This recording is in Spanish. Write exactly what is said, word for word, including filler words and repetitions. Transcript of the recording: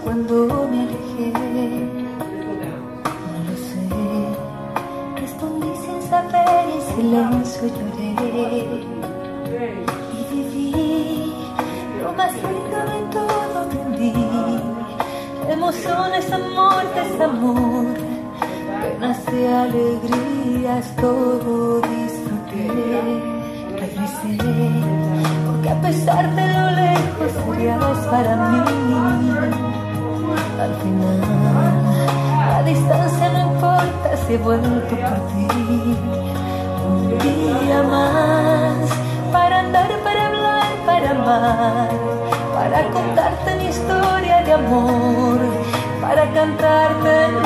cuando me alejé. No lo sé, respondí sin saber y en silencio lloré. Y viví lo más lindo de todo, entendí. Emociones, amor, desamor, penas y alegrías, todo disfruté. Regresé, porque a pesar de lo lejos serías para mí. Al final, la distancia no importa si he vuelto por ti. Un día más, para andar, para hablar, para amar, para contarte mi historia de amor, para cantarte